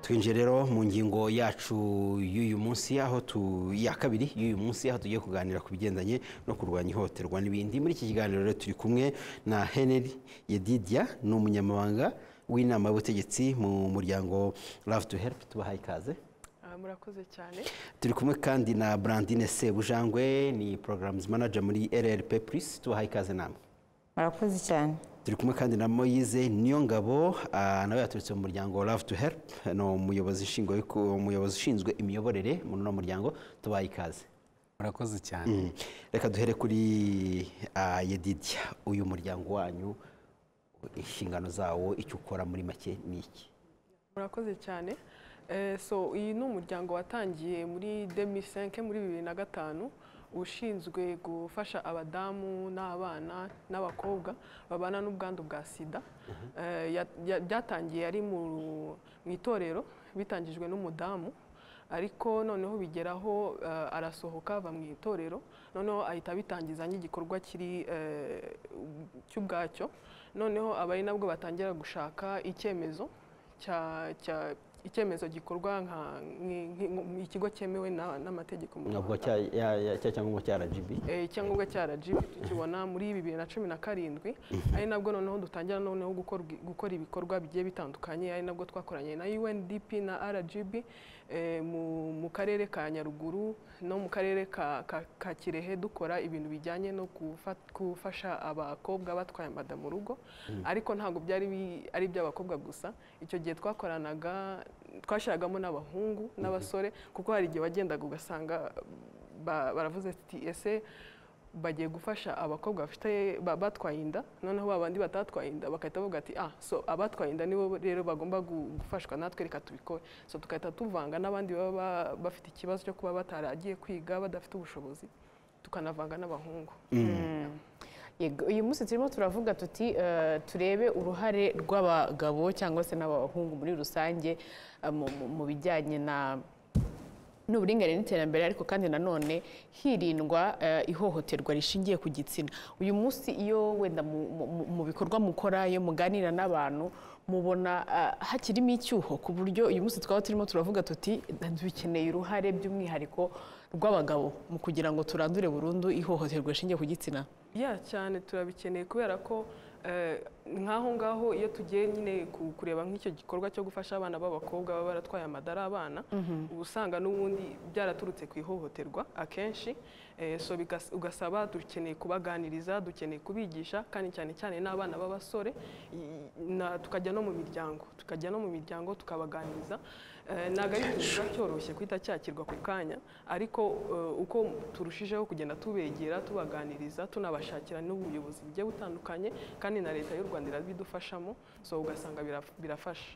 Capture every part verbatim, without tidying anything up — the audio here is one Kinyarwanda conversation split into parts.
twinjiye rero mu ngingo yacu y'uyu munsi aho tu ya kabiri y'uyu munsi aho tugiye kuganira ku bigendanye no kurwanya ihohoterwa n'ibindi. Muri iki kiganiro rero turi kumwe na Henry Yedidia, ni umunyamabanga w'inama y'ubutegetsi mu muryango Love to Help. Tubahaye ikaze. Murakoze cyane. Turi kumwe kandi na Brandine Sebujangwe, ni Programs Manager muri L L P Plus. Tubahaye ikaze namwe. Murakoze cyane. Turi kumwe kandi na Moise Niyongabo, nawe yaturutse mu muryango Love to Help, no umuyobozi ushinzwe umuyobozi ushinzwe imiyoborere muri no muryango. Tubahaye ikaze. Murakoze cyane. Reka duhere kuri Yedidia, uyu muryango wanyu inshingano zawo, icyo ukora muri make ni iki? Murakoze cyane. So iyi ni umuryango watangiye muri deux mille cinq, muri bibiri na gatanu, ushinzwe gufasha abadamu n'abana n'abakobwa babana n'ubwandu bwa sida. Byatangiye ari mu itorero, bitangijwe n'umudamu, ariko noneho bigeraho arasohoka ava mu itorero, noneho ahita bitangiza nk'igikorwa kiri cy'ubwacyo. Noneho abari nabwo batangira gushaka icyemezo cya cya icyemezo gikorwa nka ikigo cyemewe n'amategeko mu Rwanda cya cyangwa cya R G B. Eh cyangwa cya R G B tukibona muri bibiri na cumi na karindwi, ari nabwo noneho dutangira noneho gukora gukora ibikorwa bigiye bitandukanye, ari nabwo twakoranye na U N D P na R G B mu karere ka Nyaruguru no mu karere ka Kirehe, dukora ibintu bijyanye no gufasha abakobwa batwaye amada mu rugo. Ariko ntabwo byari ari by'abakobwa gusa, icyo gihe twakoranaga twashiragamo n'abahungu n'abasore, kuko hari igihe wagendaga ugasanga baravuze ati ese bagiye gufasha abakobwa bafite batwaye inda, noneho babandi batatwaye inda bakahita bavuga ati ah so abatwaye inda nibo rero bagomba gufashwa, natwe reka tubikore. So tukahita tuvanga n'abandi baba bafite ikibazo cyo kuba bataragiye kwiga badafite ubushobozi, tukanavanga n'abahungu. Uyu munsi turimo turavuga tuti turebe uruhare rw'abagabo cyangwa se n'abahungu muri rusange mu bijyanye na n'uburinganire n'iterambere, ariko kandi nanone hirindwa ihohoterwa rishingiye ku gitsina. Uyu munsi iyo wenda mu bikorwa mukora, iyo muganira n'abantu, mubona hakirimo icyuho ku buryo uyu munsi twaba turimo turavuga tuti dukeneye uruhare by'umwihariko rw'abagabo mu kugira ngo turandure burundu ihohoterwa rishingiye ku gitsina? Ya cyane turabikeneye, kubera ko nkaho ngaho iyo tugiye nyine kureba nk'icyo gikorwa cyo gufasha abana b'abakobwa baba baratwaye amadara abana, ubusanga n'ubundi byaraturutse ku ihohoterwa akenshi. So ugasaba dukeneye kubaganiriza, dukeneye kubigisha, kandi cyane cyane n'abana b'abasore, tukajya no mu miryango tukajya no mu miryango tukabaganiriza. Ntabwo ari ikintu cyoroshye kwita cyakirwa ku kanya, ariko uko turushijeho kugenda tubegera, tubaganiriza, tunabashakira n'ubuyobozi bugiye butandukanye, kandi na leta y'u Rwanda irabidufashamo, so ugasanga birafasha.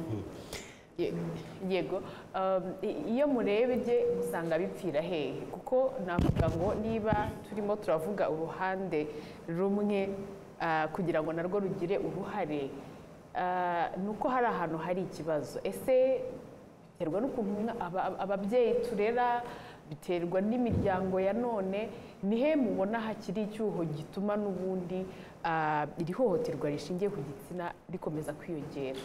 Yego, iyo murebye musanga bipfira hehe? Kuko navuga ngo niba turimo turavuga uruhande rumwe kugira ngo narwo rugire uruhare, nuko hari ahantu hari ikibazo. Ese biterwa n'ukuntu ababyeyi turera, biterwa n'imiryango ya none? Nihe mubona hakiri icyuho gituma n'ubundi iri hohoterwa rishingiye ku gitsina rikomeza kwiyongera?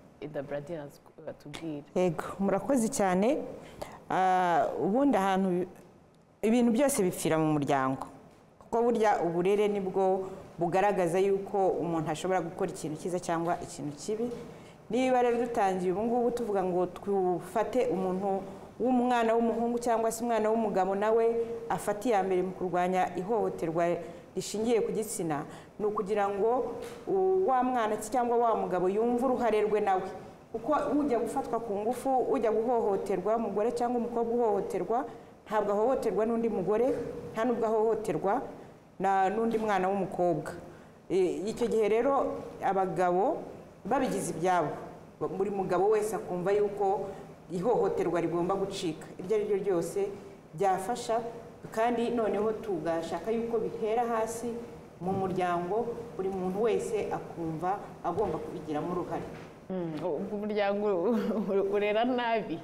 Yego, murakoze cyane. Ubundi ahantu ibintu byose bipfira mu muryango, kuko burya uburere nibwo bugaragaza yuko umuntu ashobora gukora ikintu cyiza cyangwa ikintu kibi. Niba rero dutangiye ubu ngubu tuvuga ngo twufate umuntu w'umwana w'umuhungu cyangwa se umwana w'umugabo nawe afate iya mbere mu kurwanya ihohoterwa rishingiye ku gitsina, ni ukugira ngo wa mwana cyangwa wa mugabo yumve uruhare rwe nawe, kuko ujya gufatwa ku ngufu, ujya guhohoterwa, umugore cyangwa umukobwa uhohoterwa, ntabwo ahohoterwa n'undi mugore, nta nubwo ahohoterwa n'undi mwana w'umukobwa. Icyo gihe rero abagabo babigize ibyabo, buri mugabo wese akumva yuko ihohoterwa rigomba gucika, iryo ari ryo ryose byafasha, kandi noneho tugashaka yuko bihera hasi mu muryango, buri muntu wese akumva agomba kubigiramo uruhare. Umuryango urera nabi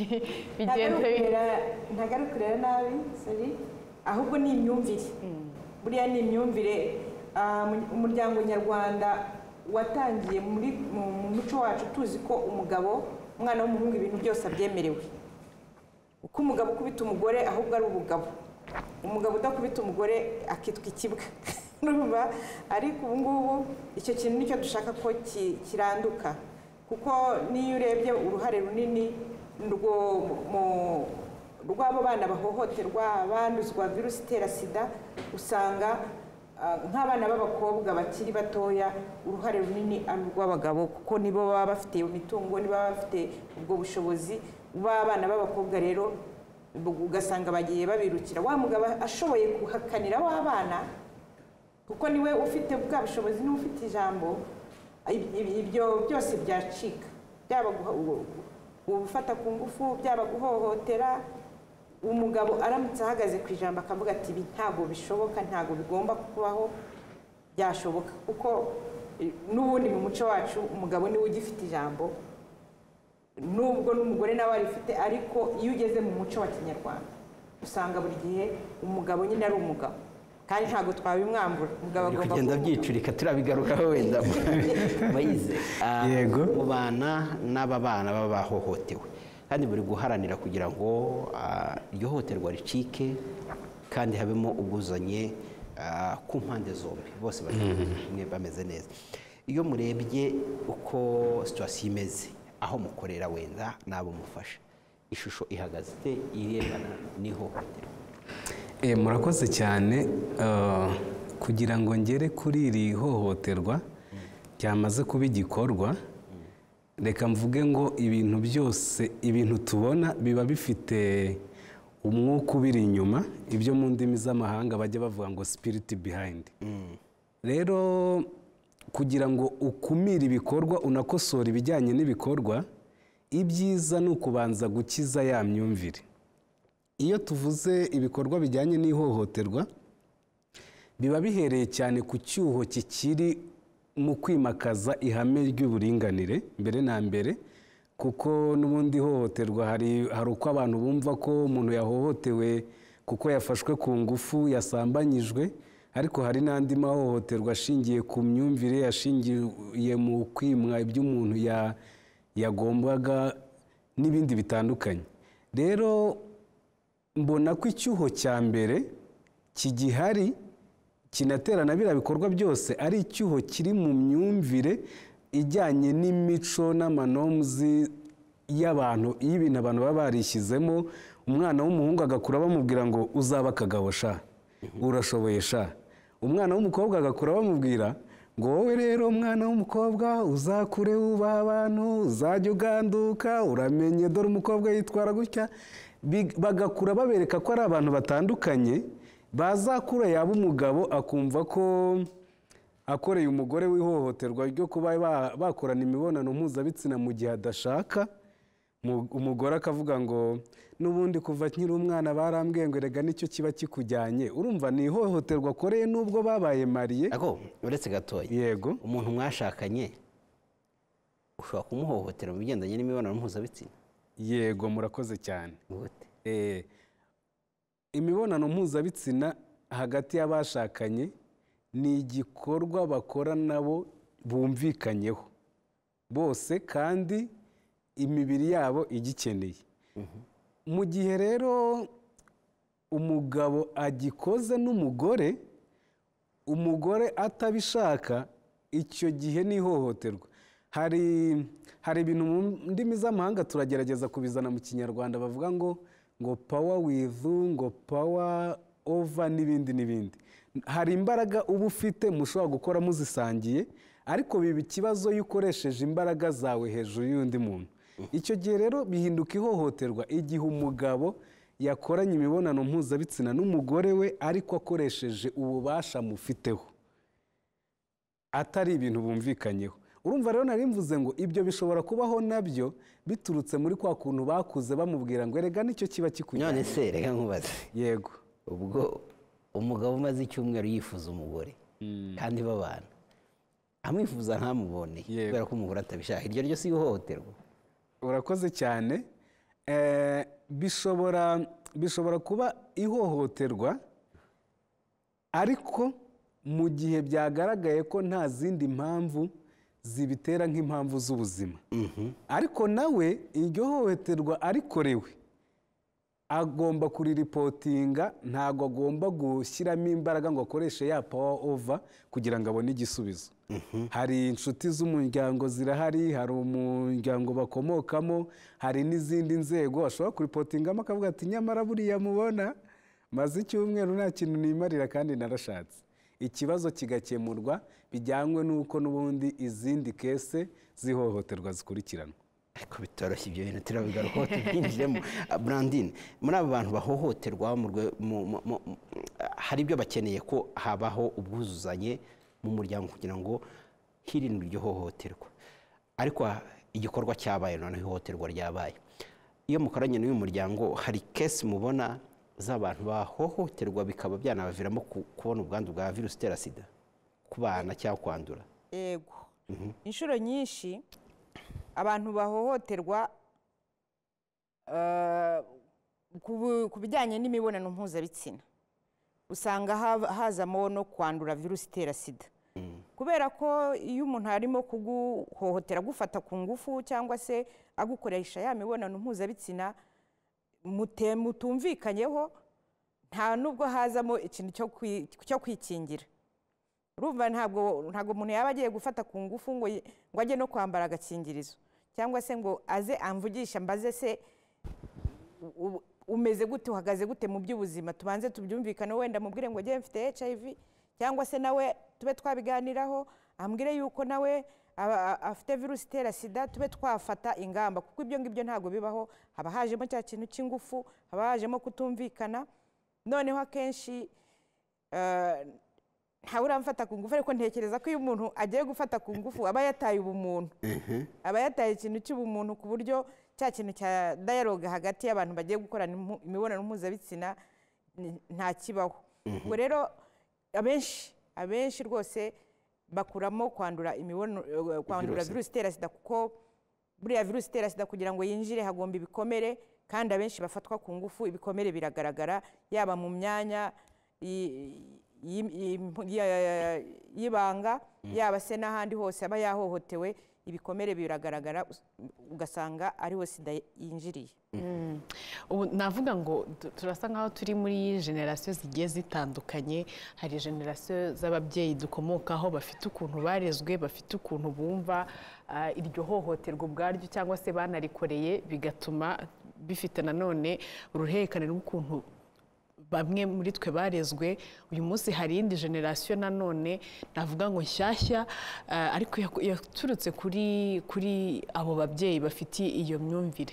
ntabwo ari kurera nabi, ahubwo ni imyumvire. Buriya ni imyumvire. Umuryango nyarwanda watangiye muri mu muco wacu tuzi ko umugabo umwana w'umuhungu ibintu byose abyemerewe, uko umugabo ukubita umugore ahubwo ari ubugabo, umugabo udakubita umugore akitwa ikibwa urumva. Ariko ubu ngubu icyo kintu nicyo dushaka ko kiranduka, kuko niyo urebye uruhare runini rw'abo bana bahohoterwa, banduzwa virusi itera sida, usanga nk'abana b'abakobwa bakiri batoya uruhare runini ari urw'abagabo, kuko nibo baba bafite iyo mitungo, nibo baba bafite ubwo bushobozi. B'abana b'abakobwa rero ugasanga bagiye babirukira, wa mugabo ashoboye guhakanira w'abana, kuko niwe ufite bwa bushobozi, niwe ufite ijambo, ibyo byose byacika, byaba gufata ku ngufu, byaba guhohotera. Umugabo aramutse ahagaze ku ijambo akavuga ati ibi ntabwo bishoboka, ntabwo bigomba kubaho, byashoboka, kuko n'ubundi mu muco wacu umugabo niwe ugifite ijambo, nubwo n'umugore nawe arifite, ariko iyo ugeze mu muco wa kinyarwanda usanga buri gihe umugabo nyine ari umugabo, kandi ntabwo twabimwambura. Umugabo agomba kugenda byicurika, turabigarukaho wenda bayize. Yego, mu bana n'aba bana baba bahohotewe kandi buri guharanira kugira ngo iryo hohoterwa ricike kandi habemo ubwuzanye ku mpande zombi, bose bari bameze neza. Iyo murebye uko situwasiyo imeze aho mukorera wenda n'abo mufasha, ishusho ihagaze ite irebana n'ihohoterwa? Murakoze cyane. Kugira ngo ngere kuri iri hohoterwa ryamaze kuba igikorwa, reka mvuge ngo ibintu byose, ibintu tubona biba bifite umwuka ubiri inyuma, ibyo mu ndimi z'amahanga bajya bavuga ngo spirit behind. Rero kugira ngo ukumire ibikorwa, unakosora ibijyanye n'ibikorwa, ibyiza ni ukubanza gukiza ya myumvire. Iyo tuvuze ibikorwa bijyanye n'ihohoterwa, biba bihereye cyane ku cyuho kikiri mu kwimakaza ihame ry'uburinganire mbere na mbere, kuko n'ubundi ihohoterwa hari hari uko abantu bumva ko umuntu yahohotewe kuko yafashwe ku ngufu, yasambanyijwe, ariko hari n'andi mahohoterwa ashingiye ku myumvire, ashingiye mu kwimwa iby'umuntu yagombaga n'ibindi bitandukanye. Rero mbona ko icyuho cya mbere kigihari kinaterana biriya bikorwa byose ari icyuho kiri mu myumvire ijyanye n'imico n'amanomuzi y'abantu, iyo ibintu abantu baba barishyizemo. Umwana w'umuhungu agakura bamubwira ngo uzaba akagabo sha, urashoboye sha. Umwana w'umukobwa agakura bamubwira ngo wowe rero umwana w'umukobwa uzakure wubaha abantu, uzajya uganduka, uramenye dore umukobwa yitwara gutya. Bagakura babereka ko ari abantu batandukanye, bazakura yaba umugabo akumva ko akoreye umugore w'ihohoterwa ryo kuba bakorana imibonano mpuzabitsina mu gihe adashaka, umugore akavuga ngo n'ubundi kuva nkiri umwana barambwiye ngo erega nicyo kiba kikujyanye. Urumva ni ihohoterwa akoreye n'ubwo babaye mariye. Ako uretse gatoya, yego, umuntu mwashakanye ushobora kumuhohotera mu bigendanye n'imibonano mpuzabitsina? Yego, murakoze cyane. Eh, imibonano mpuzabitsina hagati y'abashakanye ni igikorwa bakora nabo bumvikanyeho bose, kandi imibiri yabo igikeneye. Mu gihe rero umugabo agikoze n'umugore, umugore atabishaka, icyo gihe ni ihohoterwa. Hari hari ibintu mu ndimi z'amahanga turagerageza kubizana mu kinyarwanda, bavuga ngo ngo power with, ngo power over n'ibindi n'ibindi. Hari imbaraga uba ufite mushobora gukora muzisangiye, ariko biba ikibazo iyo ukoresheje imbaraga zawe hejuru y'undi muntu. Icyo gihe rero bihinduka ihohoterwa igihe umugabo yakoranye imibonano mpuzabitsina n'umugore we ariko akoresheje ububasha mufiteho, atari ibintu bumvikanyeho. Urumva rero nari mvuze ngo ibyo bishobora kubaho nabyo biturutse muri kwa kuntu bakuze bamubwira ngo erega nicyo kiba kikujyanye. None se reka nkubaze, yego, ubwo umugabo umaze icyumweru yifuza umugore kandi babana, amwifuza ntamubone kubera ko umugore atabishaka, iryo ryo si ihohoterwa? Urakoze cyane. bishobora bishobora kuba ihohoterwa, ariko mu gihe byagaragaye ko nta zindi mpamvu zibitera nk'impamvu z'ubuzima ariko nawe iryo hohoterwa arikorewe agomba kuriripotinga, ntabwo agomba gushyiramo imbaraga ngo akoreshe ya power over kugira ngo abone igisubizo. Hari inshuti z'umuryango zirahari, hari umuryango bakomokamo, hari n'izindi nzego ashobora kuripotingamo akavuga ati nyamara buriya mubona maze icyumweru nta kintu nimarira kandi narashatse. Ikibazo kigakemurwa bijyanywe n'uko n'ubundi izindi kese zihohoterwa zikurikiranwa. ariko bitoroshye ibyo bintu turabigarukaho tubyinjiremo. Brandine, muri abo bantu bahohoterwa hari ibyo bakeneye ko habaho ubwuzuzanye mu muryango kugira ngo hirindwe iryo hohoterwa, ariko igikorwa cyabaye noneho ihohoterwa ryabaye. Iyo mukoranye n'uyu muryango hari kesi mubona z'abantu bahohoterwa bikaba byanabaviramo kubona ubwandu bwa virusi itera sida ku bana cyangwa kwandura? Yego, inshuro nyinshi abantu bahohoterwa ku bijyanye n'imibonano mpuzabitsina usanga hazamo no kwandura virusi itera sida, kubera ko iyo umuntu arimo kuguhohotera agufata ku ngufu cyangwa se agukoresha ya mibonano mpuzabitsina mutumvikanyeho, nta nubwo hazamo ikintu cyo kwikingira. Urumva ntabwo ntabwo umuntu yaba agiye gufata ku ngufu ngo ngo ajye no kwambara agakingirizo cyangwa se ngo aze amvugisha mbaze se umeze gute, uhagaze gute mu by'ubuzima, tubanze tubyumvikane, wenda mubwire ngo njye mfite H I V cyangwa se nawe tube twabiganiraho ambwire yuko nawe afite virusi itera sida, tube twafata ingamba, kuko ibyo ngibyo ntabwo bibaho. Haba hajemo cya kintu cy'ingufu, haba hajemo kutumvikana. Noneho akenshi ntawe uramfata ku ngufu, ariko ntekereza ko iyo umuntu agiye gufata ku ngufu aba yataye ubumuntu, aba yataye ikintu cy'ubumuntu, ku buryo cya kintu cya dialogue hagati y'abantu bagiye gukorana imibonano mpuzabitsina nta kibaho. Ubwo rero abenshi abenshi rwose bakuramo kwandura imibonano kwandura virusi itera sida, kuko buriya virusi itera sida kugira ngo yinjire hagomba ibikomere, kandi abenshi bafatwa ku ngufu ibikomere biragaragara, yaba mu myanya y'ibanga yaba se n'ahandi hose aba yahohotewe, ibikomere biragaragara ugasanga ariho sida yinjiriye. Ubu navuga ngo turasa nkaho turi muri generasiyo zigiye zitandukanye. Hari generasiyo z'ababyeyi dukomokaho bafite ukuntu barezwe, bafite ukuntu bumva iryo hohoterwa ubwaryo cyangwa se banarikoreye, bigatuma bifite nanone uruhererekane rw'ukuntu bamwe muri twe barezwe. Uyu munsi hari indi generasiyo nanone navuga ngo nshyashya, ariko yaturutse kuri kuri abo babyeyi bafite iyo myumvire.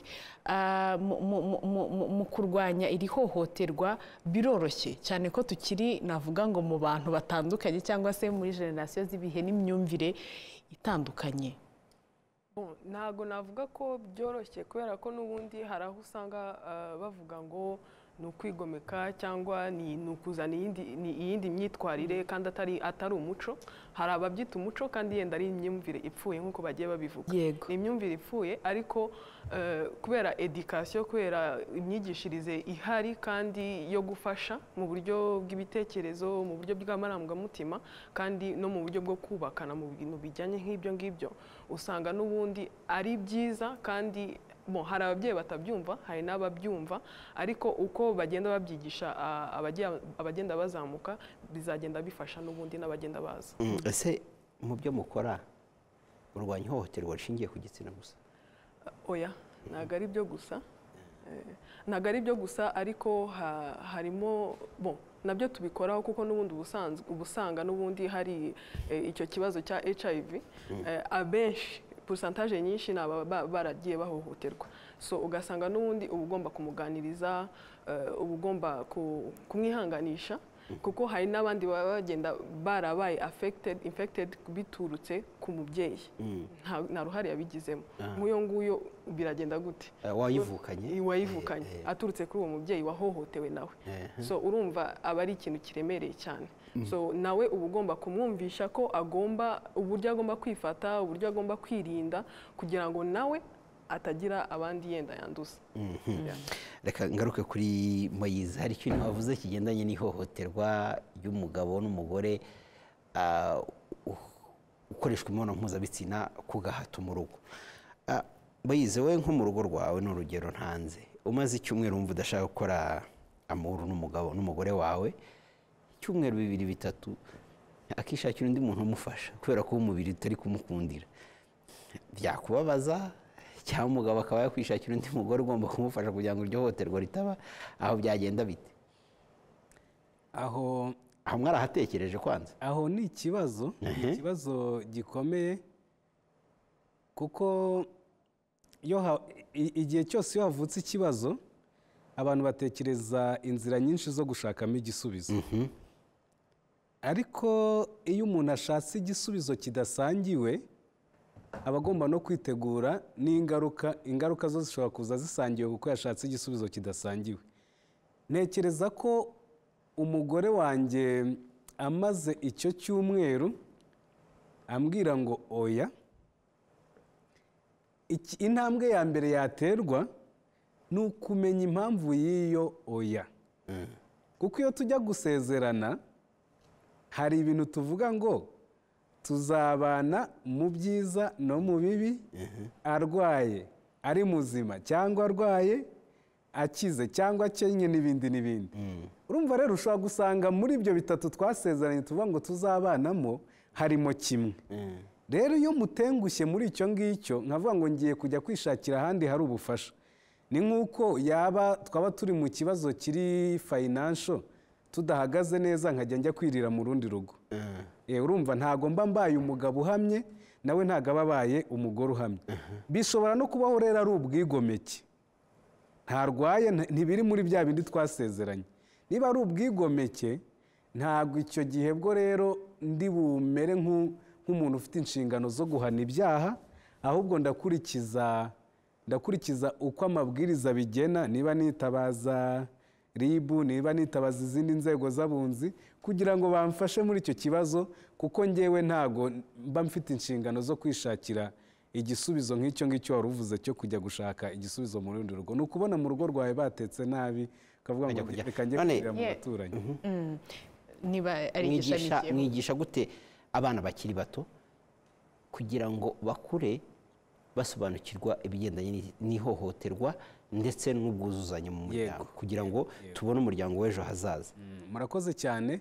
Mu kurwanya iri hohoterwa biroroshye cyane ko tukiri navuga ngo mu bantu batandukanye cyangwa se muri generasiyo z'ibihe n'imyumvire itandukanye. Ntabwo navuga ko byoroshye, kubera ko n'ubundi hari aho usanga bavuga ngo ni ukwigomeka cyangwa ni ukuzana iyindi myitwarire kandi atari atari umuco. Hari ababyita umuco kandi yenda ari imyumvire ipfuye nk'uko bagiye babivuga. Ni imyumvire ipfuye, ariko kubera edikasiyo, kubera imyigishirize ihari kandi yo gufasha mu buryo bw'ibitekerezo, mu buryo bw'amarangamutima, kandi no mu buryo bwo kubakana mu bintu bijyanye nk'ibyo ngibyo, usanga n'ubundi ari byiza. Kandi hari ababyeyi batabyumva, hari n'ababyumva, ariko uko bagenda babyigisha abagenda bazamuka bizagenda bifasha n'ubundi n'abagenda baza. Ese mu byo mukora urwanya ihohoterwa rishingiye ku gitsina gusa? Oya, ntabwo ari byo gusa, ntabwo ari byo gusa, ariko harimo nabyo tubikoraho, kuko n'ubundi ubusanga n'ubundi hari icyo kibazo cya H I V. Abenshi pourcentage nyinshi ni aba baragiye bahohoterwa, so ugasanga n'ubundi uba ugomba kumuganiriza, uba ugomba kumwihanganisha, kuko hari n'abandi baba bagenda barabaye affected infected biturutse ku mubyeyi, nta ruhare yabigizemo. Nk'uyo nguyo biragenda gute? Wayivukanye wayivukanye aturutse kuri uwo mubyeyi wahohotewe nawe, so urumva aba ari ikintu kiremereye cyane. So nawe uba ugomba kumwumvisha ko agomba uburyo agomba kwifata, uburyo agomba kwirinda, kugira ngo nawe atagira abandi yenda yanduza. Reka ngaruke kuri Moyize. Hari ikintu wavuze kigendanye n'ihohoterwa ry'umugabo n'umugore, uko gukoreshwa imibonano mpuzabitsina ku gahato mu rugo. Ah, bayize we nko mu rugo rwawe ni urugero ntanze, umaze icyumweru wumva udashaka gukora amahoro n'umugabo n'umugore wawe, icyumweru bibiri bitatu akishakira undi muntu umufasha kubera ko umubiri utari kumukundira, byakubabaza cyangwa umugabo akaba yakwishakira undi mugore ugomba kumufasha kugira ngo iryo hohoterwa ritaba, aho byagenda bite? aho aho mwarahatekereje kwanza? aho ni ikibazo ni ikibazo gikomeye, kuko iyo ha- i- igihe cyose iyo havutse ikibazo abantu batekereza inzira nyinshi zo gushakamo igisubizo. Ariko iyo umuntu ashatse igisubizo kidasangiwe aba agomba no kwitegura n'ingaruka. Ingaruka zo zishobora kuza zisangiwe kuko yashatse igisubizo kidasangiwe. Ntekereza ko umugore wanjye amaze icyo cyumweru ambwira ngo oya, iki- intambwe ya mbere yaterwa ni ukumenya impamvu y'iyo oya. Kuko iyo tujya gusezerana hari ibintu tuvuga ngo tuzabana mu byiza no mu bibi, arwaye ari muzima cyangwa arwaye akize cyangwa akenye n'ibindi n'ibindi. Urumva rero ushobora gusanga muri ibyo bitatu twasezeranye tuvuga ngo tuzabanamo harimo kimwe. Rero iyo mutengushye muri icyo ngicyo nkavuga ngo ngiye kujya kwishakira ahandi hari ubufasha, ni nk'uko yaba twaba turi mu kibazo kiri financial tudahagaze neza nkajya njya kwirira mu rundi rugo. Eh, urumva ntago mba mbaye umugabo uhamye, nawe ntago aba abaye umugore uhamye. Bishobora no kubaho rero ari ubwigomeke, ntarwaye nta- ntibiri muri bya bindi twasezeranye. Niba ari ubwigomeke ntabwo icyo gihe bwo rero ndi bumere nk'u- nk'umuntu ufite inshingano zo guhana ibyaha, ahubwo ndakurikiza ndakurikiza uko amabwiriza bigena, niba nitabaza ribu, niba nitabaza izindi nzego z'abunzi kugira ngo bamfashe muri icyo kibazo, kuko ngewe ntago mba mfite inshingano zo kwishakira igisubizo nk'icyo ngicyo wari uvuze cyo kujya gushaka igisubizo mu rundi rugo. Ni ukubona mu rugo rwawe batetse nabi ukavuga ngo kujya- reka njye None- kurira mu Yeah. baturanyi. niba ari mwigisha igishamikiyeho. mwigisha gute abana bakiri bato kugira ngo bakure basobanukirwa ibigendanye n'i- n'ihohoterwa ndetse n'ubwuzuzanye mu muryango, kugira ngo tubone umuryango w'ejo hazaza? Mm, murakoze cyane.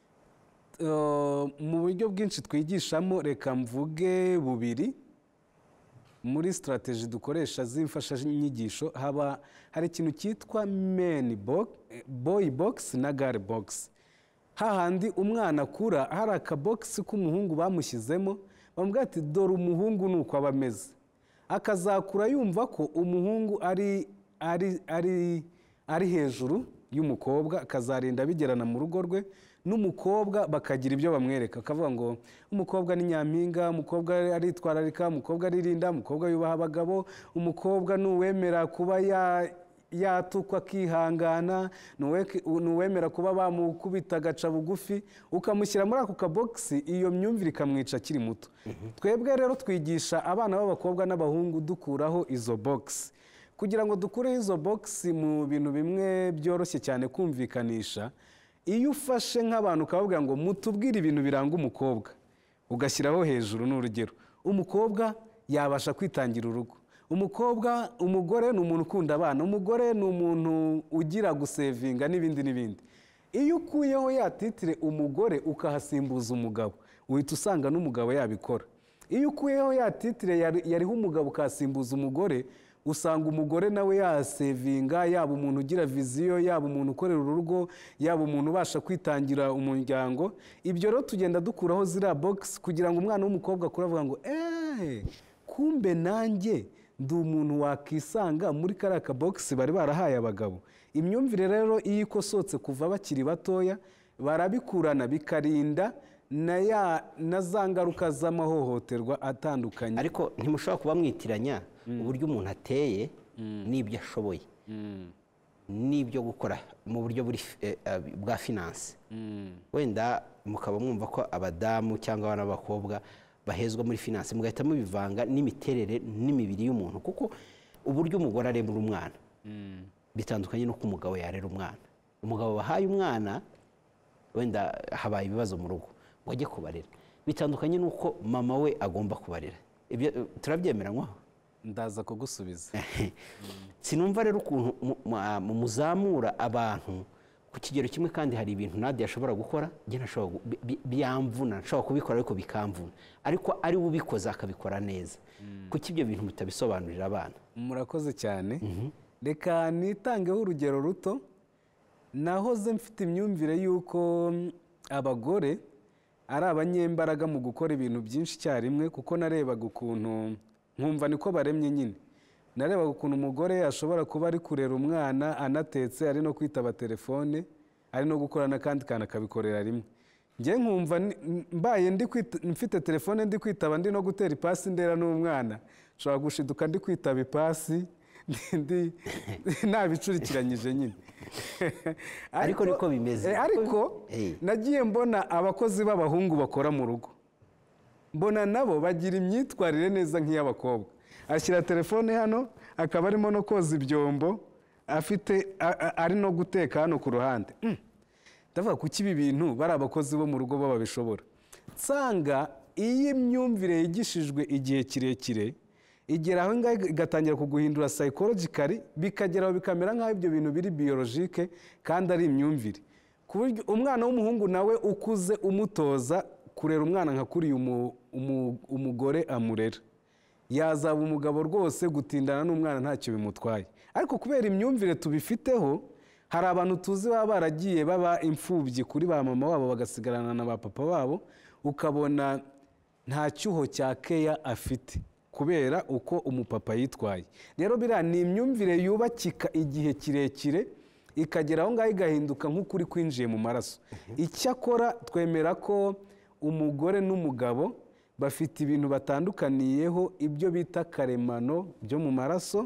Uh, mu buryo bwinshi twigishamo, reka mvuge bubiri. Muri strategy dukoresha z'imfashanyigisho haba hari ikintu cyitwa men box, boy box na girl box. Hahandi umwana akura hari akabogisi k'umuhungu bamushyizemo, bamubwira ati dore umuhungu ni uko aba ameze. Akazakura yumva ko umuhungu ari ari ari ari hejuru y'umukobwa, akazarinda bigerana mu rugo rwe, n'umukobwa bakagira ibyo bamwereka, akavuga ngo umukobwa ni nyampinga, umukobwa aritwararika, umukobwa aririnda, umukobwa yubaha abagabo, umukobwa ni uwemera kuba ya yatukwa akihangana, ni uwemera kuba bamukubita agaca bugufi, ukamushyira muri ako kabogisi, iyo myumvire ikamwica akiri muto. Twebwe rero twigisha abana b'abakobwa n'abahungu dukuraho izo bogisi, kugira ngo dukureho izo bogisi mu bintu bimwe byoroshye cyane kumvikanisha. Iyo ufashe nk'abantu ukababwira ngo mutubwire ibintu biranga umukobwa, ugashyiraho hejuru n'urugero, umukobwa yabasha kwitangira urugo, umukobwa umugore ni umuntu ukunda abana, umugore ni umuntu ugira gusevinga n'ibindi n'ibindi. Iyo ukuyeho ya titire umugore ukahasimbuza umugabo, uhita usanga n'umugabo yabikora. Iyo ukuyeho ya titire yariho umugabo ukahasimbuza umugore, usanga umugore nawe yasevinga, yaba umuntu ugira viziyo, yaba umuntu ukorera urugo, yaba umuntu ubasha kwitangira umuryango. Ibyo rero tugenda dukuraho ziriya bogisi kugira ngo umwana w'umukobwa akure avuga ngo eee kumbe nanjye ndi umuntu wakisanga muri kariya kabogisi bari barahaye abagabo. Imyumvire rero iyo ikosotse kuva bakiri batoya barabikurana, bikarinda na ya na za ngaruka z'amahohoterwa atandukanye. Ariko ntimushobora kuba mwitiranya uburyo umuntu ateye n'ibyo ashoboye n'ibyo gukora mu buryo bwa finance. Wenda mukaba mwumva ko abadamu cyangwa abana b'abakobwa bahezwa muri finance, mugahita mubivanga n'imiterere n'imibiri y'umuntu, kuko uburyo umugore arera umwana bitandukanye n'uko umugabo yarera umwana. Umugabo bahaye umwana wenda habaye ibibazo mu rugo ngo ajye kubarera, bitandukanye n'uko mama we agomba kubarera. Ibyo turabyemeranywaho? ndaza kugusubiza. Sinumva rero ukuntu muzamura abantu ku kigero kimwe kandi hari ibintu Nadia ashobora gukora njye ntashobora byamvuna nshobora kubikora ariko bikamvuna ariko ari we ubikoze akabikora neza. Kuki ibyo bintu mutabisobanurira abana? Murakoze cyane. Reka nitangeho urugero ruto. Nahoze mfite imyumvire y'uko abagore ari abanyembaraga mu gukora ibintu byinshi cyarimwe kuko narebaga ukuntu nkumva niko baremye nyine. Narebaga ukuntu umugore ashobora kuba ari kurera umwana anatetse ari no kwitaba telefone ari no gukora n'akandi kana akabikorera rimwe. Njye nkumva mbaye ndi mfite telefone ndi kwitaba ndi no gutera ipasi ndera n'umwana nshobora gushiduka ndi kwitaba ipasi ndi nabicurikiranyije nyine. Ariko niko bimeze. Ariko nagiye mbona abakozi b'abahungu bakora mu rugo mbona nabo bagira imyitwarire neza nk'iy'abakobwa. Ashyira telefone hano akaba arimo no koza ibyombo afite ari no guteka hano ku ruhande. Ndavuga kuki ibi bintu bari abakozi bo mu rugo baba bishobora. Nsanga iyi myumvire yigishijwe igihe kirekire igera aho ngaho igatangira kuguhindura psychologically bikageraho bikamera nk'aho ibyo bintu biri biologique kandi ari imyumvire. Ku buryo umwana w'umuhungu nawe ukuze umutoza kurera umwana nka kuri umugore amurera yazaba umugabo rwose gutindana n'umwana ntacyo bimutwaye. Ariko kubera imyumvire tubifiteho hari abantu tuzi baba baragiye baba imfubyi kuri ba mama wabo bagasigarana na ba papa babo ukabona nta cyuho cya keya afite kubera uko umupapa yitwaye. Rero biriya ni imyumvire yubakika igihe kirekire ikagera aho ngaho igahinduka nk'ukuri kwinjiye mu maraso. Icyakora twemera ko umugore n'umugabo bafite ibintu batandukaniyeho ibyo bita karemano byo mu maraso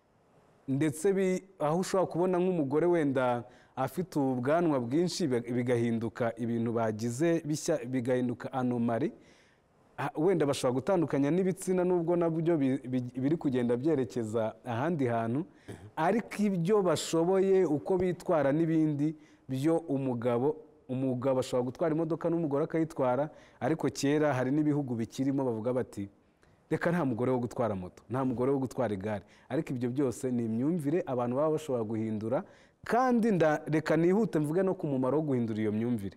ndetse aho ushobora kubona nk'umugore wenda afite ubwanwa bwinshi bigahinduka ibintu bagize bishya bigahinduka anomali wenda bashobora gutandukanya n'ibitsina nubwo nabyo biri kugenda byerekeza ahandi hantu ariko ibyo bashoboye uko bitwara n'ibindi byo umugabo umugabo ashobora gutwara imodoka n'umugore akayitwara ariko kera hari n'ibihugu bikirimo bavuga bati reka nta mugore wo gutwara moto nta mugore wo gutwara igare ariko ibyo byose ni imyumvire abantu baba bashobora guhindura kandi reka nihute mvuge no ku mumaro wo guhindura iyo myumvire.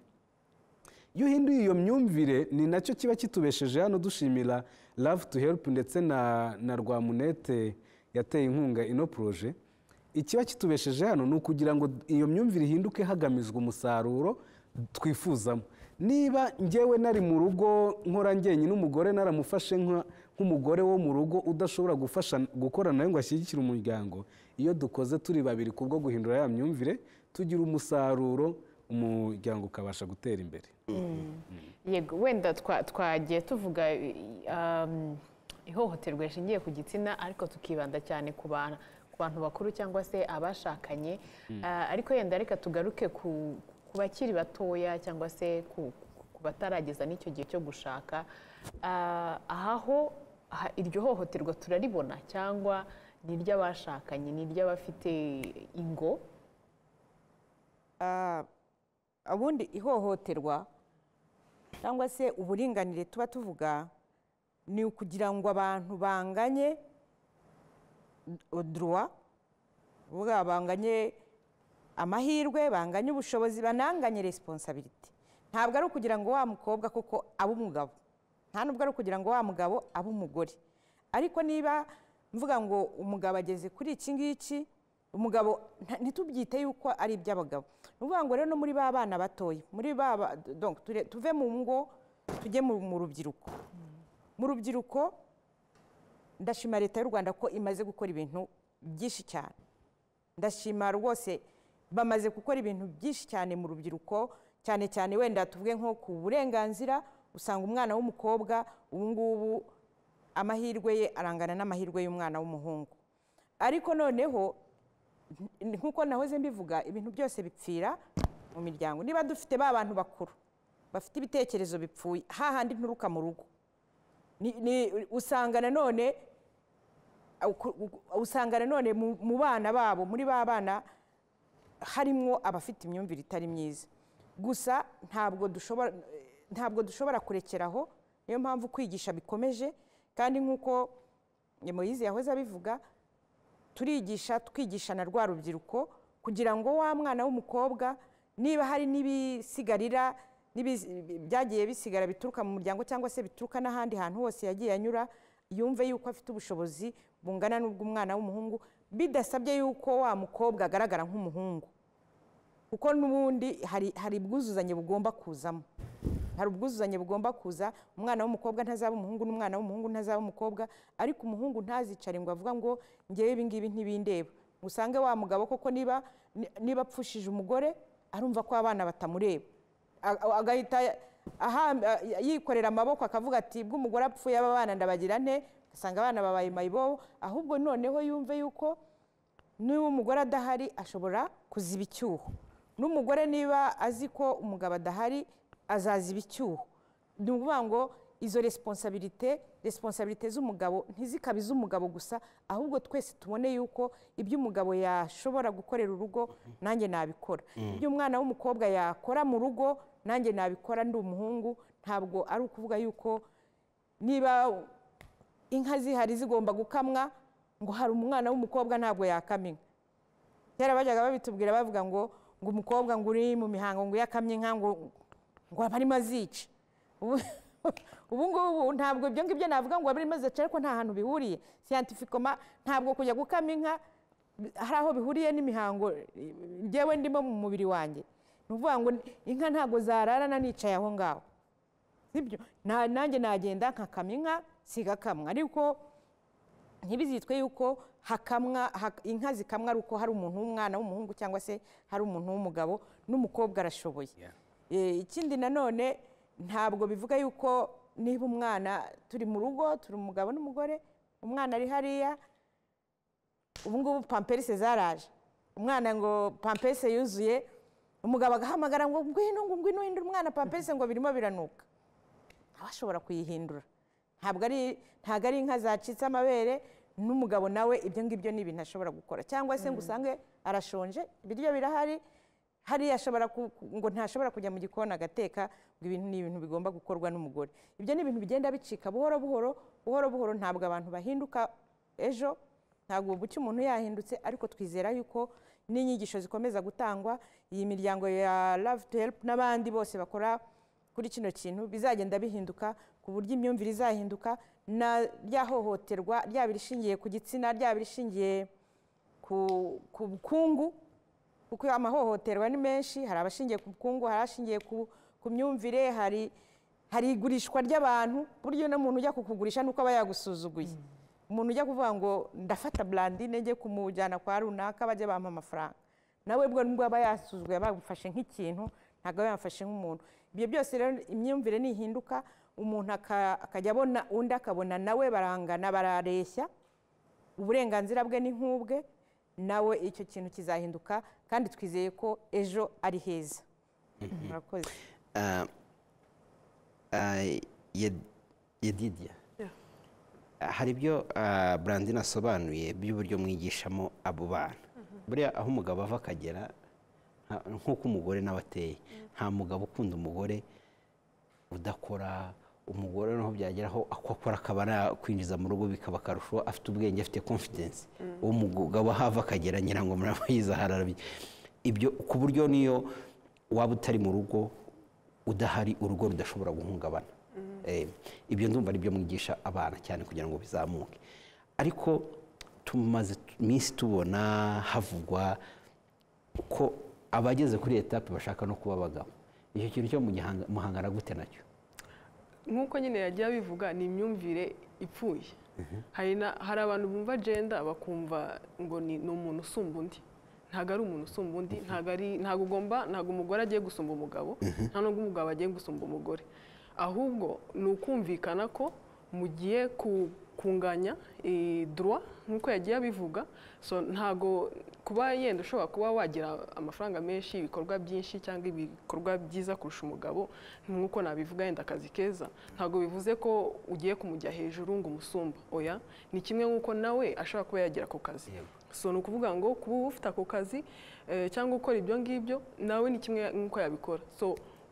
Iyo uhinduye iyo myumvire ni nacyo kiba kitubesheje hano dushimira Love to Help ndetse na na Rwamunete yateye inkunga ino projet. Ikiba kitubesheje hano ni ukugira ngo iyo myumvire ihinduke hagamijwe umusaruro twifuzamo. Niba njyewe nari mu rugo nkora njyenyine n'umugore naramufashe nk'umugore wo mu rugo udashobora gufasha gukora nawe ngo ashyigikire umuryango, iyo dukoze turi babiri kubwo guhindura ya myumvire tugira umusaruro umuryango ukabasha gutera imbere. Yego wenda twagiye tuvuga ihohoterwa rishingiye ku gitsina ariko tukibanda cyane ku bantu bantu bakuru cyangwa se abashakanye ariko yenda reka tugaruke ku bakiri batoya cyangwa se ku batarageza n'icyo gihe cyo gushaka. Aho iryo hohoterwa turaribona cyangwa ni iry'abashakanye ni iry'abafite ingo? Ubundi ihohoterwa cyangwa se uburinganire tuba tuvuga ni ukugira ngo abantu banganye droit uvuga banganye amahirwe banganye ubushobozi bananganye responsibility. Ntabwo ari ukugira ngo wa mukobwa kuko aba umugabo nta nubwo ari ukugira ngo wa mugabo aba umugore. Ariko niba mvuga ngo umugabo ageze kuri iki ngiki umugabo ntitubyite yuko ari iby'abagabo. Ni ukuvuga ngo rero no muri ba bana batoya muri ba donc tuve mu ngo tujye mu rubyiruko. Mu rubyiruko ndashima leta y'u Rwanda ko imaze gukora ibintu byinshi cyane. Ndashima rwose bamaze gukora ibintu byinshi cyane mu rubyiruko cyane cyane wenda tuvuge nko ku burenganzira usanga umwana w'umukobwa ubu ngubu amahirwe ye arangana n'amahirwe y'umwana w'umuhungu. Ariko noneho nkuko nahoze mbivuga ibintu byose bipfira mu miryango. Niba dufite ba bantu bakuru bafite ibitekerezo bipfuye hahandi nturuka mu rugo usanga nanone usanga nanone mu bana babo muri ba bana harimo abafite imyumvire itari myiza. Gusa ntabwo dushobora ntabwo dushobora kurekeraho, niyo mpamvu kwigisha bikomeje, kandi nk'uko Moise yahoze abivuga, turigisha twigisha na rwa rubyiruko kugira ngo wa mwana w'umukobwa niba hari n'ibisigarira byagiye bisigara bituruka mu muryango cyangwa se bituruka n'ahandi hantu hose yagiye anyura, yumve yuko afite ubushobozi bungana n'ubw'umwana w'umuhungu, bidasabye yuko wa mukobwa agaragara nk'umuhungu, kuko n'ubundi hari hari ubwuzuzanye bugomba kuzamo, hari ubwuzuzanye bugomba kuza. Umwana w'umukobwa ntazaba umuhungu n'umwana w'umuhungu ntazaba umukobwa, ariko umuhungu ntazicare ngo avuga ngo ngewe ibi ngibi ntibindeba, usange wa mugabo koko niba niba apfushije umugore arumva ko abana batamureba, agahita yikorera amaboko akavuga ati bw'umugore apfuye aba bana ndabagira nte, asanga abana babaye mayibobo. Ahubwo noneho yumve yuko niba umugore adahari ashobora kuziba icyuho, n'umugore niba azi ko umugabo adahari azaziba icyuho. Ni ukuvuga ngo izo responsabilite responsabilite z'umugabo ntizikabe iz'umugabo gusa, ahubwo twese tubone yuko ibyo umugabo yashobora gukorera urugo nanjye nabikora, ibyo umwana w'umukobwa yakora mu rugo nanjye nabikora ndi umuhungu. Ntabwo ari ukuvuga yuko niba inka zihari zigomba gukamwa ngo hari umwana w'umukobwa ntabwo yakama inka. Kera bajyaga babitubwira bavuga ngo ngo umukobwa ngo uri mu mihango ngo yakamye inka ngo ngo aba arimo azica. Ubu ngubu ntabwo ibyo ngibyo navuga ngo abari maze cyane, ko nta hantu bihuriye scientifiquement. Ntabwo kujya gukama inka hari aho bihuriye n'imihango njyewe ndimo mu mubiri wanjye. Ni ukuvuga ngo inka ntabwo zararana nicaye aho ngaho, sibyo? Nanjye nagenda nkakama inka sigakamwa, ariko ntibizitwe yuko hakamwa inka zikamwa ari uko hari umuntu w'umwana w'umuhungu cyangwa se hari umuntu w'umugabo. N'umukobwa arashoboye. Ikindi nanone ntabwo bivuga yuko niba umwana turi mu rugo turi umugabo n'umugore, umwana ari hariya, ubu ngubu pamperse zaraje, umwana ngo pamperse yuzuye, umugabo agahamagara ngo ngwino ngo ngwino hindura umwana pamperse ngo birimo biranuka, abashobora kuyihindura. Ntabwo ari ntabwo ari inka zacitse amabere, n'umugabo nawe ibyo ngibyo ni ibintu ashobora gukora. Cyangwa se ngo usange arashonje, ibiryo birahari, hariya ashobora ngo ntashobora kujya mu gikoni agateka, ngo ibintu ni ibintu bigomba gukorwa n'umugore. Ibyo ni ibintu bigenda bicika buhoro buhoro buhoro buhoro. Ntabwo abantu bahinduka ejo, ntabwo bucya umuntu yahindutse, ariko twizera yuko n'inyigisho zikomeza gutangwa, iyi miryango ya Love to Help n'abandi bose bakora kuri kino kintu bizagenda bihinduka, ku buryo imyumvire izahinduka, na rya hohoterwa ryaba irishingiye ku gitsina ryaba irishingiye ku bukungu, kuko amahohoterwa ni menshi. Hari abashingiye ku bukungu, hari abashingiye ku myumvire, hari hari igurishwa ry'abantu. Buryo n'umuntu ujya kukugurisha nuko aba yagusuzuguye. Umuntu ujya kuvuga ngo ndafata Blandine njye kumujyana kwa runaka bajye bampa amafaranga, nawe bwo nubwo aba yasuzuguye bagufashe nk'ikintu, ntabwo yamfashe nk'umuntu. Ibyo byose rero imyumvire nihinduka, umuntu akajya abona undi akabona nawe barangana, barareshya, uburenganzira bwe ni nk'ubwe, nawe icyo kintu kizahinduka, kandi twizeye ko ejo ari heza. Murakoze. Yedidia, hari ibyo Blandine asobanuye by'uburyo mwigishamo abo bana. Buriya aho umugabo ava akagera, nk'uko umugore nawe ateye, nta mugabo ukunda umugore udakora. Umugore naho byageraho akora akaba kwinjiza mu rugo bikaba akarusho, afite ubwenge, afite confidence. Uwo mugabo hava akagera nyirango murabizi hararabi. Ibyo ku buryo niyo waba utari mu rugo udahari, urugo rudashobora guhungabana. Ibyo ndumva ari byo mwigisha abana cyane kugira ngo bizamuke. Ariko tumaze iminsi tubona havugwa ko abageze kuri etape bashaka no kuba abagabo. Icyo kintu cyo muhangana gute nacyo? Nk'uko nyine yagiye abivuga, ni imyumvire ipfuye. Hari abantu bumva gender bakumva ngo ni umuntu usumba undi. Ntabwo ari umuntu usumba undi, ntabwo ugomba, ntabwo umugore agiye gusumba umugabo, nta nubwo umugabo agiye gusumba umugore. Ahubwo ni ukumvikana ko mugiye kunganya droit nk'uko yagiye abivuga. So ntabwo kuba yenda ushobora kuba wagira amafaranga menshi, ibikorwa byinshi cyangwa ibikorwa byiza kurusha umugabo, nk'uko nabivuga yenda akazi keza, ntabwo bivuze ko ugiye kumujya hejuru ngo umusumba. Oya, ni kimwe nk'uko nawe ashobora kuba yagira ako kazi. So ni ukuvuga ngo kuba ufite ako kazi cyangwa ukora ibyo ngibyo, nawe ni kimwe nk'uko yabikora. So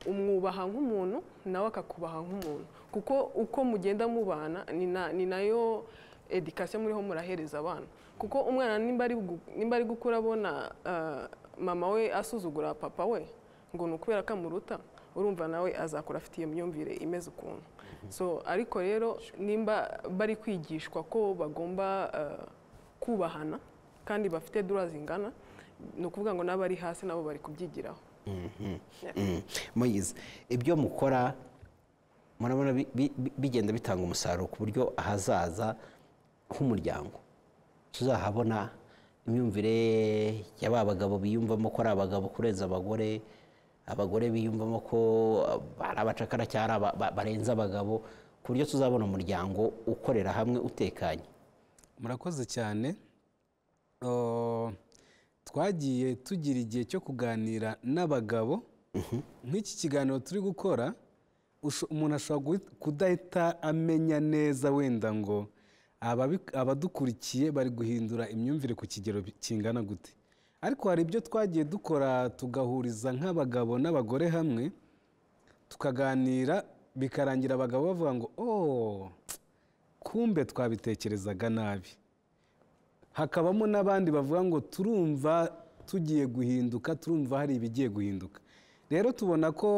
umwubaha nk'umuntu nawe akakubaha nk'umuntu kuko uko mugenda mubana ni nayo edikasiyo muriho murahereza abana kuko umwana nimba ari gukura abona mama we asuzugura papa we ngo ni ukubera ko amuruta urumva nawe azakura afite iyo myumvire imeze ukuntu so ariko rero nimba bari kwigishwa ko bagomba kubahana kandi bafite dura zingana ni ukuvuga ngo n'abari hasi nabo bari kubyigiraho. Moyize ibyo mukora murabona bigenda bitanga umusaruro ku buryo ahazaza h'umuryango tuzahabona imyumvire y'aba bagabo biyumvamo ko ari abagabo kurenza abagore abagore biyumvamo ko ari abacakara cyangwa barenze abagabo ku buryo tuzabona umuryango ukorera hamwe utekanye. Murakoze cyane. Twagiye tugira igihe cyo kuganira n'abagabo nk'iki kiganiro turi gukora umuntu ashobora kudahita amenya neza wenda ngo abadukurikiye bari guhindura imyumvire ku kigero kingana gute ariko hari ibyo twagiye dukora tugahuriza nk'abagabo n'abagore hamwe tukaganira bikarangira abagabo bavuga ngo oh kumbe twabitekerezaga nabi hakabamo n'abandi bavuga ngo turumva tugiye guhinduka turumva hari ibigiye guhinduka rero tubona ko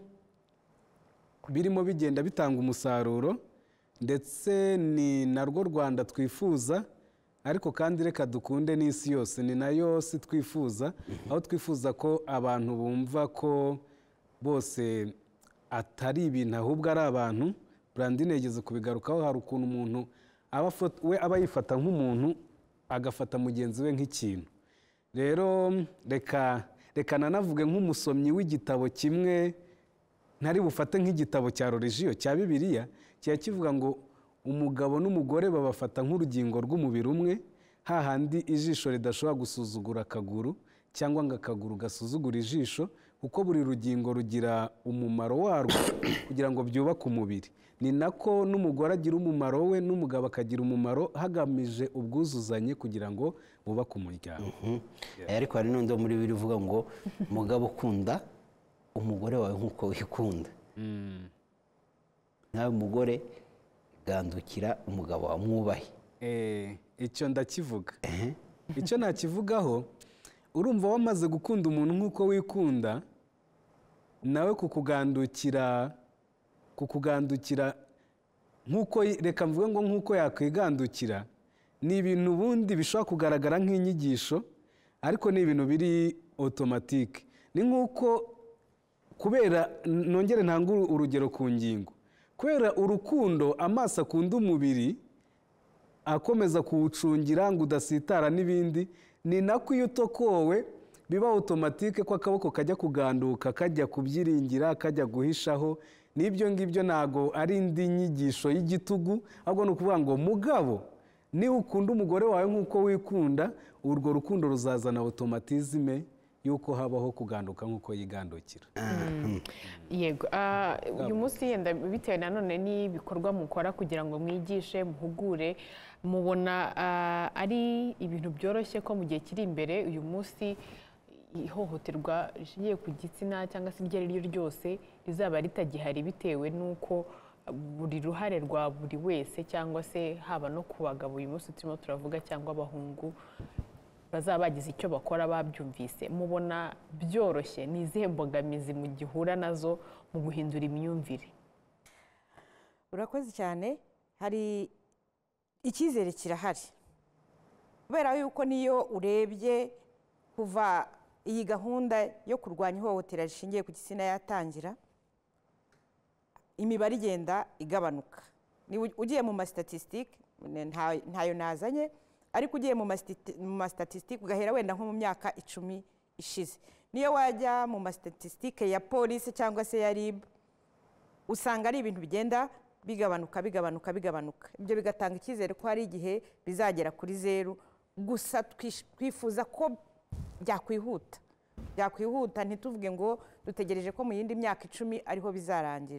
birimo bigenda bitanga umusaruro ndetse ni narwo Rwanda twifuza ariko kandi reka dukunde n'isi yose ni nayo si twifuza aho twifuza ko abantu bumva ko bose atari ibintu ahubwo ari abantu Brandine yageze kubigarukaho hari ukuntu umuntu we aba yifata nk'umuntu agafata mugenzi we nk'ikintu rero reka reka nanavuge nk'umusomyi w'igitabo kimwe ntari bufate nk'igitabo cya religiyo cya Bibiliya kiya kivuga ngo umugabo n'umugore babafata nk'urugingo rw'umubiri umwe hahandi ijisho ridashobora gusuzugura akaguru cyangwa ngo akaguru gasuzugura ijisho kuko buri rugingo rugira umumaro warwo kugira ngo byubake umubiri ni nako n'umugore agira umumaro we n'umugabo akagira umumaro hagamije ubwuzuzanye kugira ngo bubake umuryango. Ariko hari n'undi muri biri uvuga ngo umugabo ukunda umugore wawe nk'uko wikunda nawe umugore gandukira umugabo wawe mwubahe. Icyo ndakivuga icyo nakivugaho urumva wamaze gukunda umuntu nk'uko wikunda nawe kukugandukira kukugandukira nk'uko reka mvuge ngo nk'uko yakwigandukira ni ibintu ubundi bishobora kugaragara nk'inyigisho ariko ni ibintu biri automatique ni nk'uko kubera nongere ntanga urugero ku ngingo kubera urukundo amaso akunda umubiri akomeza kuwucungira ngo udasitara n'ibindi ni nako iyo utokowe biba automatique ko akaboko kajya kuganduka kajya kubyiringira kajya guhishaho n'ibyo ngibyo nago ari indi nyigisho y'igitugu ahubwo ni ukuvuga ngo mugabo niba ukunda umugore wawe nk'uko wikunda urwo rukundo ruzazana automatisme yuko habaho kuganduka nk'uko yigandukira. Yego uyu munsi yenda bitewe nanone n'ibikorwa mukora kugira ngo mwigishe muhugure mubona ari ibintu byoroshye ko mu gihe kiri imbere uyu munsi ihohoterwa rishingiye ku gitsina cyangwa se iryo ari ryo ryose rizaba ritagihari bitewe n'uko buri ruhare rwa buri wese cyangwa se haba no ku bagabo uyu munsi turimo turavuga cyangwa abahungu bazaba bagize icyo bakora babyumvise mubona byoroshye ni izihe mbogamizi mu gihura nazo mu guhindura imyumvire? Urakoze cyane hari icyizere kirahari kubera yuko niyo urebye kuva iyi gahunda yo kurwanya ihohotera rishingiye ku gitsina yatangira imibare igenda igabanuka ugiye mu masitatisitike ntayo nazanye ariko ugiye mu masitatisitike ugahera wenda nko mu myaka icumi ishize niyo wajya mu masitatisitike ya polisi cyangwa se ya RIB usanga ari ibintu bigenda bigabanuka bigabanuka bigabanuka ibyo bigatanga icyizere ko hari igihe bizagera kuri zeru gusa twifuza ko byakwihuta byakwihuta ntituvuge ngo dutegereje ko mu yindi myaka icumi ariho bizarangira.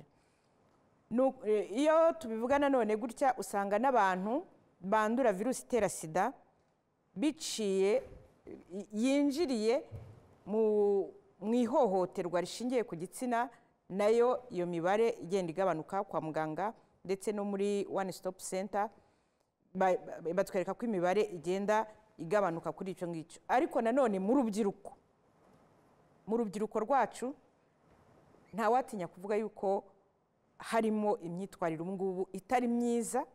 Iyo tubivuga nanone gutya usanga n'abantu bandura virusi itera sida biciye yinjiriye mu ihohoterwa rishingiye ku gitsina nayo iyo mibare igenda igabanuka kwa muganga ndetse no muri one stop center batwereka ko imibare igenda igabanuka kuri icyo ngicyo. Ariko nanone mu rubyiruko mu rubyiruko rwacu ntawatinya kuvuga yuko harimo imyitwarire ubu ngubu itari myiza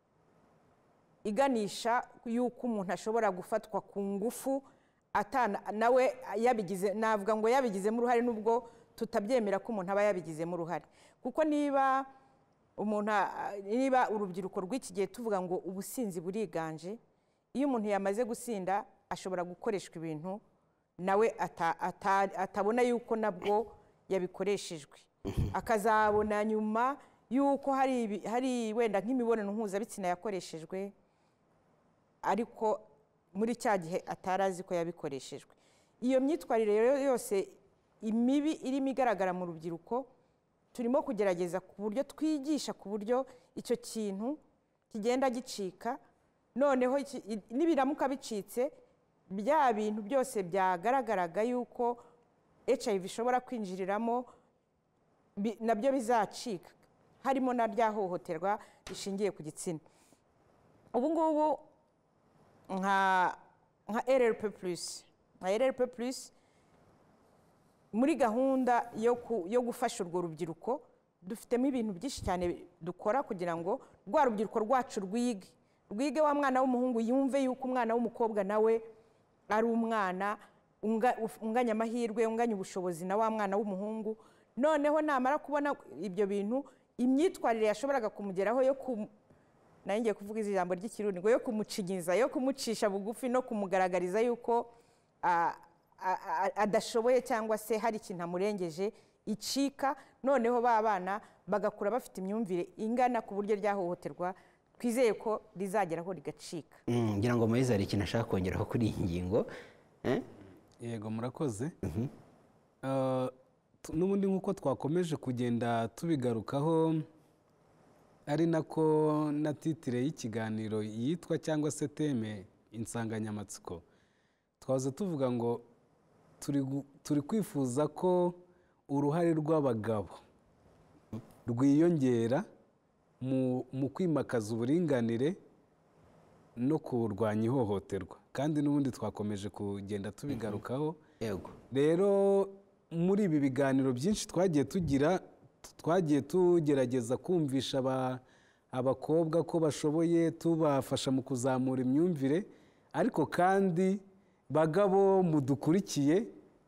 iganisha yuko umuntu ashobora gufatwa ku ngufu nawe yabigize, navuga ngo yabigizemo uruhare nubwo tutabyemera ko umuntu aba yabigizemo uruhare, kuko niba umuntu niba urubyiruko rw'iki gihe tuvuga ngo ubusinzi buriganje, iyo umuntu yamaze gusinda ashobora gukoreshwa ibintu nawe atabona yuko nabwo yabikoreshejwe, akazabona nyuma yuko hari hari wenda nk'imibonano mpuzabitsina yakoreshejwe ariko muri cya gihe atarazi ko yabikoreshejwe. Iyo myitwarire yose imibi irimo igaragara mu rubyiruko turimo kugerageza ku buryo twigisha ku buryo icyo kintu kigenda gicika, noneho nibiramuka bicitse bya bintu byose byagaragaraga yuko H I V ishobora kwinjiriramo nabyo bizacika, harimo na rya hohoterwa rishingiye ku gitsina. Ubu ngubu nka nka R R P plus nka R R P plus muri gahunda yo yo gufasha urwo rubyiruko dufitemo ibintu byinshi cyane dukora kugira ngo rwa rubyiruko rwacu rwige rwige wa mwana w'umuhungu yumve yuko umwana w'umukobwa nawe ari umwana unganya amahirwe, unganya ubushobozi na wa mwana w'umuhungu. Noneho namara kubona ibyo bintu, imyitwarire yashoboraga kumugeraho yo nanjye kuvuga ijambo ry'ikirundi ngo yo kumucinyiza, yo kumucisha bugufi no kumugaragariza yuko adashoboye cyangwa se hari ikintu amurengeje icika, noneho ba bana bagakura bafite imyumvire ingana ku buryo ryahohoterwa twizeye ko rizageraho rigacika. ngira ngo Moise hari ikintu ashaka kongeraho kuri iyi ngingo. Yego murakoze. N'ubundi nk'uko twakomeje kugenda tubigarukaho ari nako na titire y'ikiganiro yitwa cyangwa se teme insanganyamatsiko, twaza tuvuga ngo turi kwifuza ko uruhare rw'abagabo rwiyongera mu kwimakaza uburinganire no kurwanya ihohoterwa, kandi n'ubundi twakomeje kugenda tubigarukaho. Yego rero muri ibi biganiro byinshi twagiye tugira twagiye tugerageza kumvisha abakobwa ko bashoboye, tubafasha mu kuzamura imyumvire, ariko kandi bagabo mudukurikiye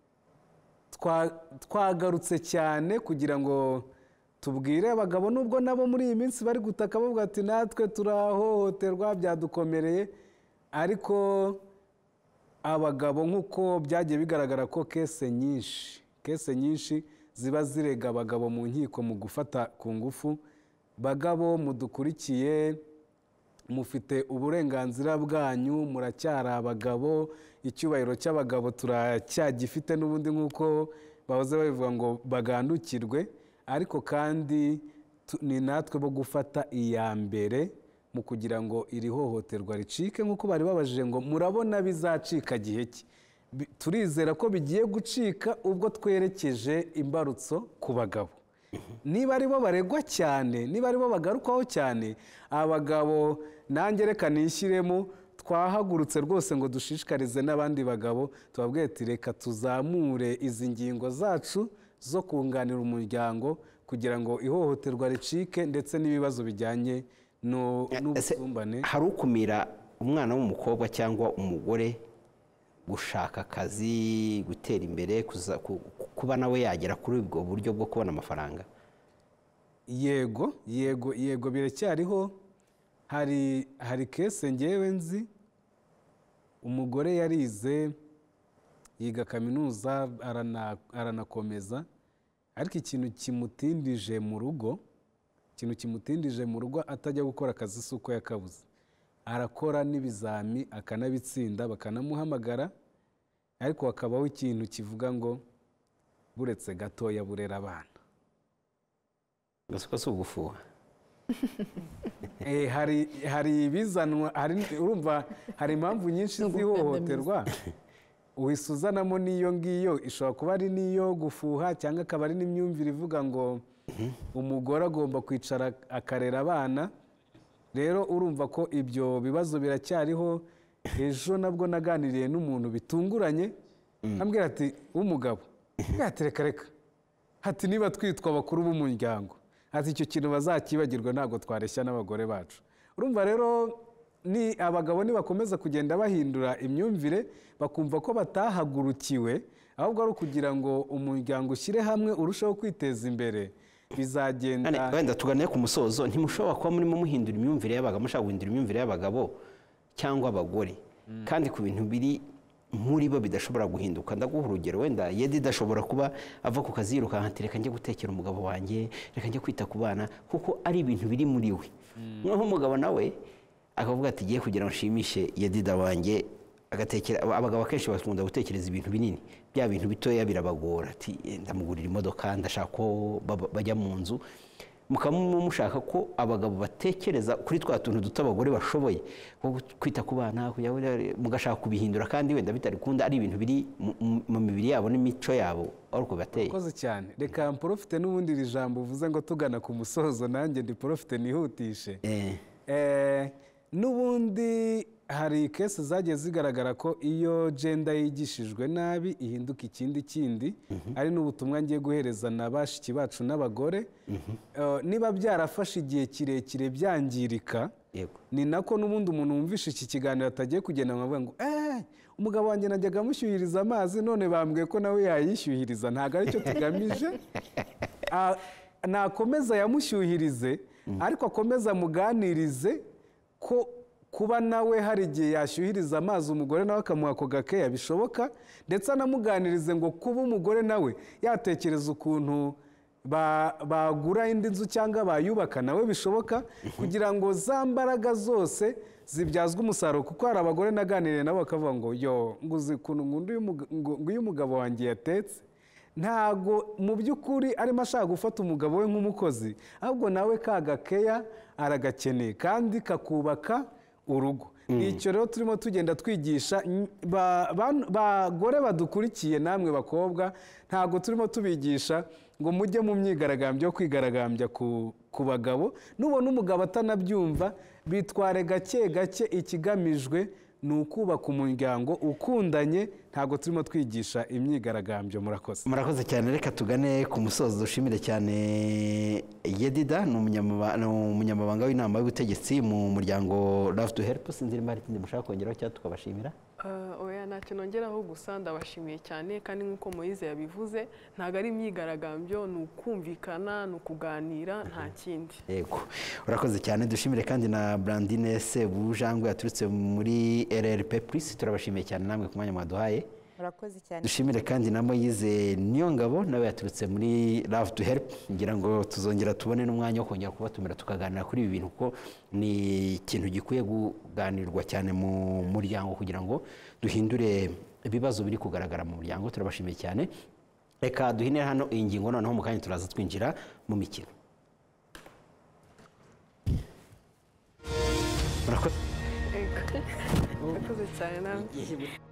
twagarutse cyane kugira ngo tubwire abagabo, nubwo nabo muri iyi minsi bari gutaka bavuga ati natwe turahohoterwa byadukomereye, ariko abagabo nk'uko byagiye bigaragara ko kese nyinshi kese nyinshi ziba zirega abagabo mu nkiko mu gufata ku ngufu. Bagabo mudukurikiye mufite uburenganzira bwanyu, muracyari abagabo, icyubahiro cy'abagabo turacyagifite n'ubundi nk'uko bahoze babivuga ngo bagandukirwe, ariko kandi ni natwe bo gufata iya mbere mu kugira ngo iri hohoterwa ricike, nk'uko bari babajije ngo murabona bizacika gihe ki. Turizera ko bigiye gucika ubwo twerekeje imbarutso ku bagabo. Niba ari bo baregwa cyane, niba ari bo bagarukwaho cyane, abagabo nanjye reka nishyiremo, twahagurutse rwose ngo dushishikarize n'abandi bagabo tubabwire ati reka tuzamure izi ngingo zacu zo kunganira umuryango kugira ngo ihohoterwa ricike ndetse n'ibibazo bijyanye n'ubusumbane. Hari ukumira umwana w'umukobwa cyangwa umugore gushaka akazi, gutera imbere, kuba nawe yagera kuri ubwo buryo bwo kubona amafaranga? Yego yego yego biracyariho. Hari hari kese ngewe nzi, umugore yarize yiga kaminuza aranakomeza, ariko ikintu kimutindije mu rugo ikintu kimutindije mu rugo atajya gukora akazi si uko yakabuze, arakora n'ibizami akanabitsinda bakanamuhamagara, ariko hakabaho ikintu kivuga ngo buretse gatoya burera abana. Gasuka si ugufuha. hari hari ibizanwa, urumva hari impamvu nyinshi z'ihohoterwa. uhise uzanamo n'iyo ngiyo ishobora kuba ari n'iyo gufuha cyangwa akaba ari n'imyumvire ivuga ngo umugore agomba kwicara akarera abana. Rero urumva ko ibyo bibazo biracyariho. Ejo nabwo naganiriye n'umuntu bitunguranye ambwira ati w'umugabo ati reka reka hati niba twitwa abakuru b'umuryango ati icyo kintu bazakibagirwa ntabwo twareshya n'abagore bacu. Urumva rero ni abagabo nibakomeza kugenda bahindura imyumvire bakumva ko batahagurukiwe ahubwo ari ukugira ngo umuryango ushyire hamwe urusheho kwiteza imbere bizagenda. Wenda tuganire ku musozo, ntimushobora kuba murimo muhindura imyumvire y'abagabo mushaka guhindura imyumvire y'abagabo cyangwa abagore kandi ku bintu biri muri bo bidashobora guhinduka. Ndaguha urugero, wenda Yedi idashobora kuba ava ku kazi yirukanka ati reka njye gutekera umugabo wanjye, reka njye kwita ku bana, kuko ari ibintu biri muri we. Noneho umugabo nawe akavuga ati giye kugira ngo nshimishe Yedida wanjye, agatekera. Abagabo akenshi bakunda gutekereza ibintu binini, bya bintu bitoya birabagora. Ati ndamugurira imodoka, ndashaka ko bajya mu nzu. Mukaba mushaka ko abagabo batekereza kuri twa tuntu duto abagore bashoboye, kwita ku bana, mugashaka kubihindura kandi wenda bitarikunda ari ibintu biri mu mibiri yabo n'imico yabo ari uko bateye. Murakoze cyane. Reka mporofite n'ubundi iri jambo uvuze ngo tugana ku musozo, nanjye ndi porofite nihutishe. N'ubundi hari kese zagiye zigaragara ko iyo genda yigishijwe nabi ihinduka ikindi kindi. Ari n'ubutumwa ngiye guhereza na bashiki bacu n'abagore. Niba byarafashe igihe kirekire byangirika, ni nako n'ubundi umuntu wumvishe iki kiganiro atagiye kugenda ngo avuga ngo eh umugabo wanjye najyaga amushyuhiriza amazi none bambwiye ko nawe yayishyuhiriza. Ntabwo aricyo tugamije. Nakomeza yamushyuhirize ariko akomeza amuganirize ko kuba nawe hari igihe yashyuhiriza amazi umugore nawe akamuha ako gakeya bishoboka, ndetse anamuganirize ngo kuba umugore nawe yatekereza ukuntu bagura indi nzu cyangwa bayubaka nawe bishoboka, kugira ngo za mbaraga zose zibyazwe umusaruro. Kuko hari abagore naganiriye nabo bakavuga ngo yo nguzi ukuntu ngo uyu mugabo wanjye yatetse, ntago mu by'ukuri arimo ashaka gufata umugabo we nk'umukozi, ahubwo nawe ka gakeya aragakeneye kandi kakubaka urugo. Icyo rero turimo tugenda twigisha bagore badukurikiye, namwe bakobwa, ntabwo turimo tubigisha ngo mujye mu myigaragambyo yo kwigaragambya ku bagabo. Nubona umugabo atanabyumva bitware gake gake, ikigamijwe ni ukubaka umuryango ukundanye, ntabwo turimo twigisha imyigaragambyo. Murakoze. Murakoze cyane. Reka tugane ku musozo. Dushimire cyane Yedida, ni umunyamabanga w'inama y'ubutegetsi mu muryango Love to Help. Sinzi niba hari ikindi mushaka kongeraho cyangwa tukabashimira. Oya ntacyo nongeraho, gusa ndabashimiye cyane kandi nk'uko Moise yabivuze ntabwo ari imyigaragambyo, ni ukumvikana, ni ukuganira, nta kindi. Yego, urakoze cyane. Dushimire kandi na Brandine Sebujangwe yaturutse muri R R P Plus. Turabashimiye cyane namwe ku mwanya mwaduhaye. Murakoze cyane. Dushimire kandi na Moise Niyongabo nawe yaturutse muri Love to Help. Ngira ngo tuzongera tubone n'umwanya wo kongera kubatumira tukaganira kuri ibi bintu, ko ni ikintu gikwiye kuganirwa cyane mu muryango kugira ngo duhindure ibibazo biri kugaragara mu muryango. Turabashimiye cyane. Reka duhinire hano iyi ngingo, noneho mu kanya turaza twinjira mu mikino. Murakoze cyane namwe.